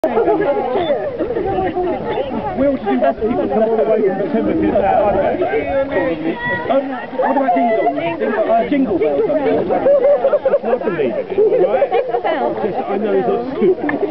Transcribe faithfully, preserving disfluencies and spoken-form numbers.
Will to do that, people come all the way from September to that, aren't they? Um, what about ding dong? Uh, jingle bells, I mean. I believe in it, right? Just, I know it's not stupid.